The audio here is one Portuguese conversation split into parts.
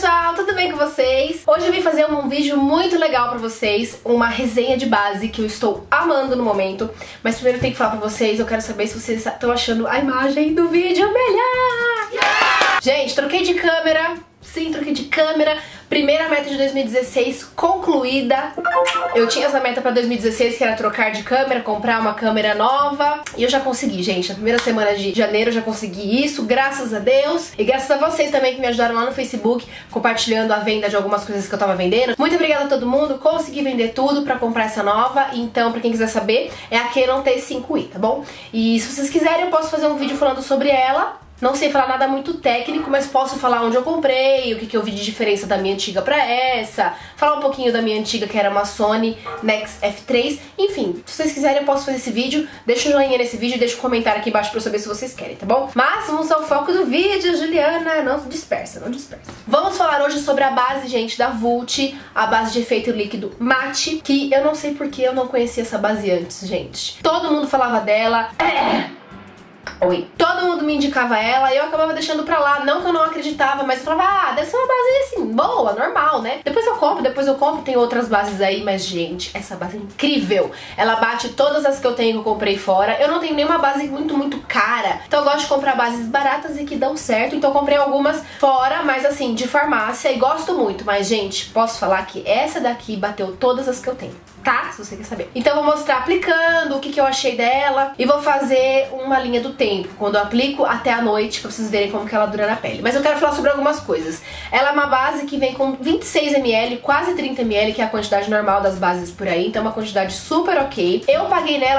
pessoal, tudo bem com vocês? Hoje eu vim fazer um vídeo muito legal pra vocês, uma resenha de base que eu estou amando no momento. Mas primeiro eu tenho que falar pra vocês, eu quero saber se vocês estão achando a imagem do vídeo melhor! Yeah! Gente, troquei de câmera. Sim, troquei de câmera. Primeira meta de 2016 concluída. Eu tinha essa meta pra 2016, que era trocar de câmera, comprar uma câmera nova. E eu já consegui, gente. Na primeira semana de janeiro eu já consegui isso, graças a Deus. E graças a vocês também que me ajudaram lá no Facebook, compartilhando a venda de algumas coisas que eu tava vendendo. Muito obrigada a todo mundo. Consegui vender tudo pra comprar essa nova. Então, pra quem quiser saber, é a Canon T5i, tá bom? E se vocês quiserem, eu posso fazer um vídeo falando sobre ela. Não sei falar nada muito técnico, mas posso falar onde eu comprei, o que eu vi de diferença da minha antiga pra essa, falar um pouquinho da minha antiga, que era uma Sony Nex F3. Enfim, se vocês quiserem eu posso fazer esse vídeo. Deixa um joinha nesse vídeo e deixa um comentário aqui embaixo pra eu saber se vocês querem, tá bom? Mas vamos ao foco do vídeo, Juliana. Não dispersa, não dispersa. Vamos falar hoje sobre a base, gente, da Vult, a base de efeito líquido mate, que eu não sei porque eu não conhecia essa base antes, gente. Todo mundo falava dela. Oi. Todo mundo me indicava ela e eu acabava deixando pra lá. Não que eu não acreditava, mas eu falava, deve ser uma base assim, boa, normal, né? Depois eu compro, tem outras bases aí, mas gente, essa base é incrível. Ela bate todas as que eu tenho que eu comprei fora. Eu não tenho nenhuma base muito cara, então eu gosto de comprar bases baratas e que dão certo. Então eu comprei algumas fora, mas assim, de farmácia, e gosto muito. Mas gente, posso falar que essa daqui bateu todas as que eu tenho, tá? Se você quer saber. Então eu vou mostrar aplicando, o que eu achei dela, e vou fazer uma linha do tempo, quando eu aplico até a noite, pra vocês verem como que ela dura na pele. Mas eu quero falar sobre algumas coisas. Ela é uma base que vem com 26 ml, quase 30 ml, que é a quantidade normal das bases por aí, então é uma quantidade super ok. Eu paguei nela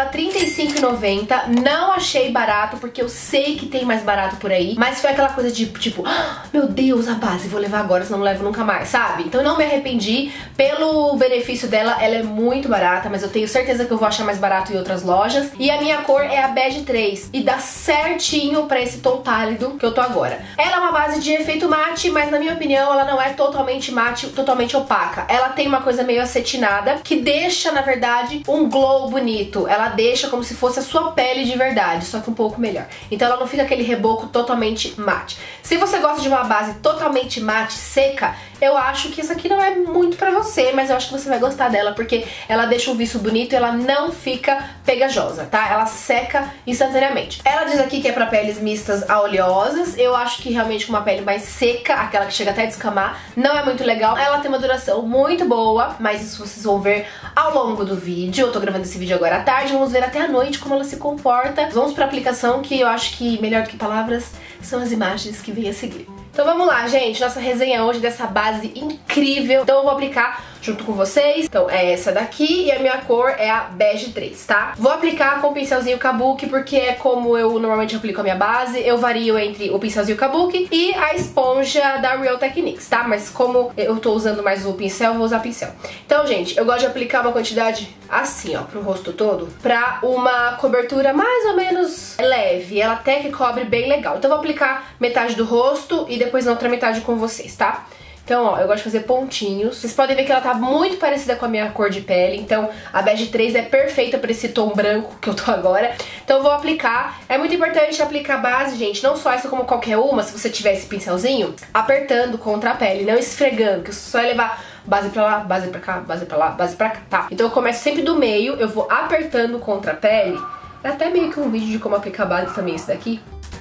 R$35,90, não achei barato, porque eu sei que tem mais barato por aí, mas foi aquela coisa de, tipo, meu Deus, a base, vou levar agora, senão não levo nunca mais, sabe? Então eu não me arrependi. Pelo benefício dela, ela é muito barata, mas eu tenho certeza que eu vou achar mais barato em outras lojas. E a minha cor é a bege 3 e dá certinho pra esse tom pálido que eu tô agora. Ela é uma base de efeito mate, mas na minha opinião ela não é totalmente mate, totalmente opaca. Ela tem uma coisa meio acetinada, que deixa, na verdade, um glow bonito. Ela deixa como se fosse a sua pele de verdade, só que um pouco melhor. Então ela não fica aquele reboco totalmente mate. Se você gosta de uma base totalmente mate, seca, eu acho que isso aqui não é muito pra você, mas eu acho que você vai gostar dela, porque ela deixa um viço bonito e ela não fica pegajosa, tá? Ela seca instantaneamente. Ela diz aqui que é pra peles mistas a oleosas. Eu acho que realmente com uma pele mais seca, aquela que chega até a descamar, não é muito legal. Ela tem uma duração muito boa, mas isso vocês vão ver ao longo do vídeo. Eu tô gravando esse vídeo agora à tarde, vamos ver até a noite como ela se comporta. Vamos pra aplicação, que eu acho que melhor do que palavras são as imagens que vêm a seguir. Então vamos lá, gente, nossa resenha hoje dessa base incrível. Então eu vou aplicar junto com vocês. Então é essa daqui e a minha cor é a bege 3, tá? Vou aplicar com o pincelzinho Kabuki, porque é como eu normalmente aplico a minha base. Eu vario entre o pincelzinho Kabuki e a esponja da Real Techniques, tá? Mas como eu tô usando mais o pincel, eu vou usar pincel. Então, gente, eu gosto de aplicar uma quantidade assim, ó, pro rosto todo, pra uma cobertura mais ou menos leve. Ela até que cobre bem legal. Então eu vou aplicar metade do rosto e depois na outra metade com vocês, tá? Então, ó, eu gosto de fazer pontinhos. Vocês podem ver que ela tá muito parecida com a minha cor de pele. Então, a bege 3 é perfeita pra esse tom branco que eu tô agora. Então, eu vou aplicar. É muito importante aplicar a base, gente. Não só essa como qualquer uma, se você tiver esse pincelzinho, apertando contra a pele, não esfregando, que só é levar base pra lá, base pra cá, base pra lá, base pra cá, tá? Então, eu começo sempre do meio, eu vou apertando contra a pele. É até meio que um vídeo de como aplicar base também, esse daqui.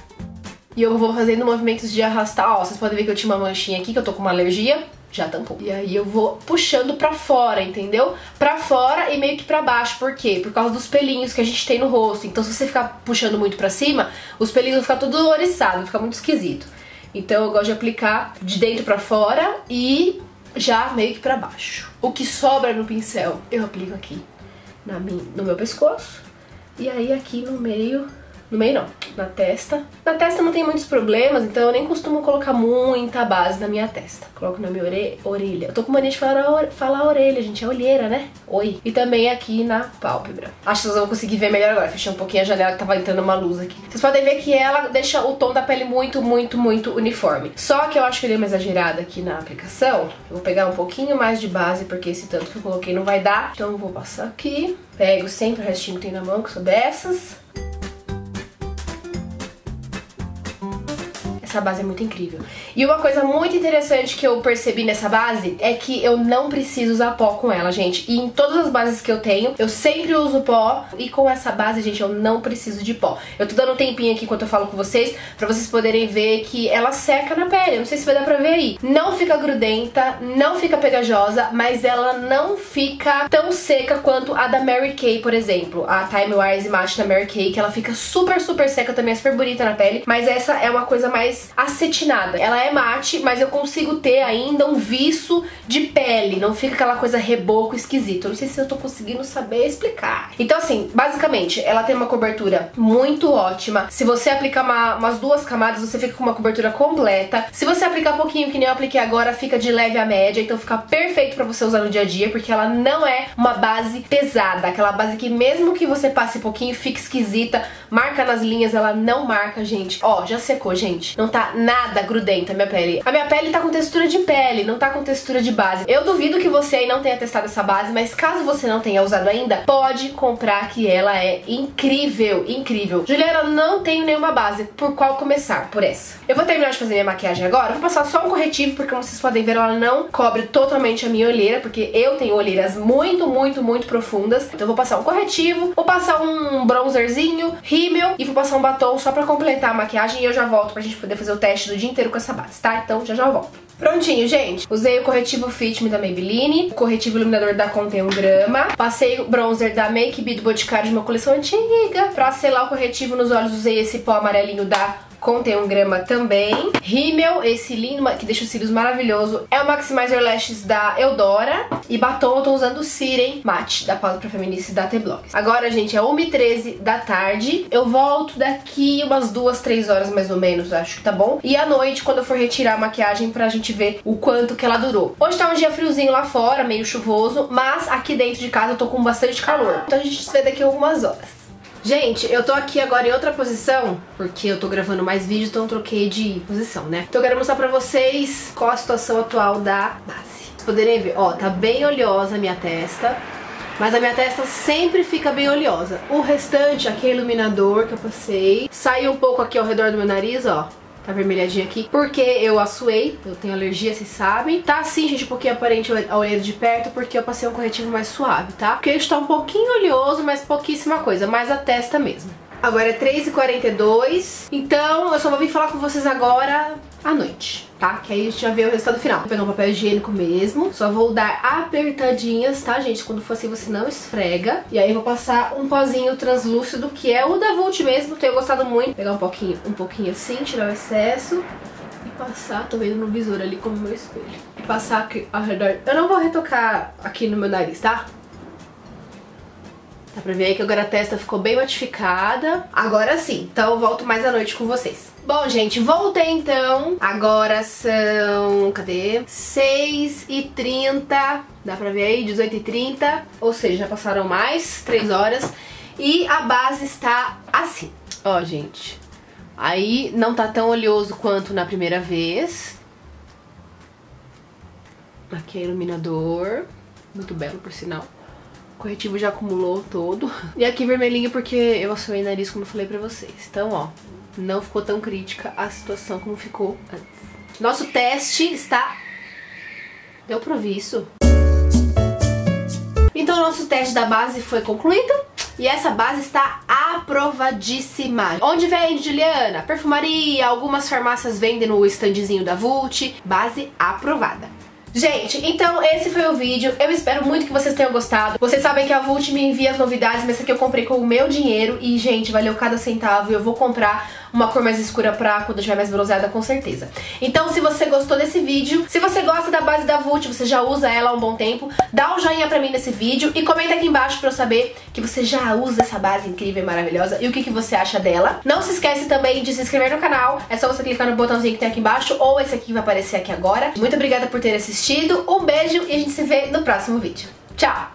E eu vou fazendo movimentos de arrastar. Ó, vocês podem ver que eu tinha uma manchinha aqui, que eu tô com uma alergia. Já tampou. E aí eu vou puxando pra fora, entendeu? Pra fora e meio que pra baixo. Por quê? Por causa dos pelinhos que a gente tem no rosto. Então se você ficar puxando muito pra cima, os pelinhos vão ficar tudo oriçados, vai ficar muito esquisito. Então eu gosto de aplicar de dentro pra fora e já meio que pra baixo. O que sobra no pincel, eu aplico aqui no meu pescoço. E aí aqui no meio... No meio não, na testa. Na testa não tem muitos problemas, então eu nem costumo colocar muita base na minha testa. Coloco na minha orelha. Eu tô com mania de falar orelha, gente, é olheira, né? Oi. E também aqui na pálpebra. Acho que vocês vão conseguir ver melhor agora. Fechei um pouquinho a janela que tava entrando uma luz aqui. Vocês podem ver que ela deixa o tom da pele muito uniforme. Só que eu acho que eu dei uma exagerada aqui na aplicação. Eu vou pegar um pouquinho mais de base, porque esse tanto que eu coloquei não vai dar. Então eu vou passar aqui. Pego sempre o restinho que tem na mão, que sou dessas. essa base é muito incrível. E uma coisa muito interessante que eu percebi nessa base é que eu não preciso usar pó com ela, gente. E em todas as bases que eu tenho, eu sempre uso pó. E com essa base, gente, eu não preciso de pó. Eu tô dando um tempinho aqui enquanto eu falo com vocês, pra vocês poderem ver que ela seca na pele. Eu não sei se vai dar pra ver aí. Não fica grudenta, não fica pegajosa, mas ela não fica tão seca quanto a da Mary Kay, por exemplo. A Time Wise Matte da Mary Kay, que ela fica super seca, também é super bonita na pele. Mas essa é uma coisa mais acetinada. Ela é mate, mas eu consigo ter ainda um viço de pele. Não fica aquela coisa reboco esquisito. Eu não sei se eu tô conseguindo saber explicar. Então assim, basicamente, ela tem uma cobertura muito ótima. Se você aplicar umas 2 camadas, você fica com uma cobertura completa. Se você aplicar pouquinho, que nem eu apliquei agora, fica de leve a média. Então fica perfeito pra você usar no dia a dia, porque ela não é uma base pesada. Aquela base que mesmo que você passe pouquinho, fica esquisita. Marca nas linhas, ela não marca, gente. Ó, já secou, gente. Não tá nada grudenta a minha pele. A minha pele tá com textura de pele, não tá com textura de base. Eu duvido que você aí não tenha testado essa base, mas caso você não tenha usado ainda, pode comprar, que ela é incrível, incrível. Juliana, não tenho nenhuma base. Por qual começar? Por essa. Eu vou terminar de fazer minha maquiagem agora. Vou passar só um corretivo, porque como vocês podem ver, ela não cobre totalmente a minha olheira, porque eu tenho olheiras muito profundas. Então eu vou passar um corretivo, vou passar um bronzerzinho, rímel e vou passar um batom só pra completar a maquiagem, e eu já volto pra gente poder fazer o teste do dia inteiro com essa base, tá? Então já volto. Prontinho, gente. Usei o corretivo Fit Me da Maybelline, o corretivo iluminador da Contém 1 grama, passei o bronzer da Make Be do Boticário de uma coleção antiga. Pra selar o corretivo nos olhos, usei esse pó amarelinho da Contém 1 grama também. Rímel, esse lindo, que deixa os cílios maravilhoso, é o Maximizer Lashes da Eudora. E batom eu tô usando o Siren Matte, da Pausa pra Feministas da T-Blogs. Agora, gente, é 1h13 da tarde. Eu volto daqui umas 2, 3 horas mais ou menos, acho que tá bom. E à noite, quando eu for retirar a maquiagem, pra gente ver o quanto que ela durou. Hoje tá um dia friozinho lá fora, meio chuvoso, mas aqui dentro de casa eu tô com bastante calor. Então a gente se vê daqui a algumas horas. Gente, eu tô aqui agora em outra posição, porque eu tô gravando mais vídeo, então eu troquei de posição, né? Então eu quero mostrar pra vocês qual a situação atual da base. Vocês poderem ver, ó, tá bem oleosa a minha testa, mas a minha testa sempre fica bem oleosa. O restante, aqui é iluminador que eu passei, saiu um pouco aqui ao redor do meu nariz, ó. Tá vermelhadinha aqui, porque eu assuei, eu tenho alergia, vocês sabem. Tá assim, gente, um pouquinho aparente a olheira de perto, porque eu passei um corretivo mais suave, tá? Porque ele está um pouquinho oleoso, mas pouquíssima coisa, mais a testa mesmo. Agora é 3h42, então eu só vou vir falar com vocês agora à noite, tá? Que aí a gente já vê o resultado final. Vou pegar um papel higiênico mesmo, só vou dar apertadinhas, tá, gente? Quando for assim, você não esfrega. E aí eu vou passar um pozinho translúcido, que é o da Vult mesmo, tenho gostado muito. Vou pegar um pouquinho assim, tirar o excesso e passar, tô vendo no visor ali como meu espelho. E passar aqui ao redor. Eu não vou retocar aqui no meu nariz, tá? Dá pra ver aí que agora a testa ficou bem matificada. Agora sim, então eu volto mais à noite com vocês. Bom, gente, voltei então. Agora são... cadê? 6h30. Dá pra ver aí? 18h30. Ou seja, já passaram mais 3 horas. E a base está assim. Ó, gente. Aí não tá tão oleoso quanto na primeira vez. Aqui é iluminador. Muito belo, por sinal. O corretivo já acumulou todo. E aqui vermelhinho porque eu assoei o nariz, como eu falei pra vocês. Então, ó, não ficou tão crítica a situação como ficou antes. Nosso teste está... Deu pra ouvir isso? Então, o nosso teste da base foi concluído. E essa base está aprovadíssima. Onde vende, Juliana? Perfumaria, algumas farmácias vendem no standzinho da Vult. Base aprovada. Gente, então esse foi o vídeo. Eu espero muito que vocês tenham gostado. Vocês sabem que a Vult me envia as novidades, mas essa aqui eu comprei com o meu dinheiro. E, gente, valeu cada centavo. Eu vou comprar uma cor mais escura pra quando eu estiver mais bronzeada, com certeza. Então, se você gostou desse vídeo, se você gosta da base da Vult, você já usa ela há um bom tempo, dá um joinha pra mim nesse vídeo e comenta aqui embaixo pra eu saber que você já usa essa base incrível e maravilhosa e o que você acha dela. Não se esquece também de se inscrever no canal. É só você clicar no botãozinho que tem aqui embaixo ou esse aqui que vai aparecer aqui agora. Muito obrigada por ter assistido. Um beijo e a gente se vê no próximo vídeo. Tchau!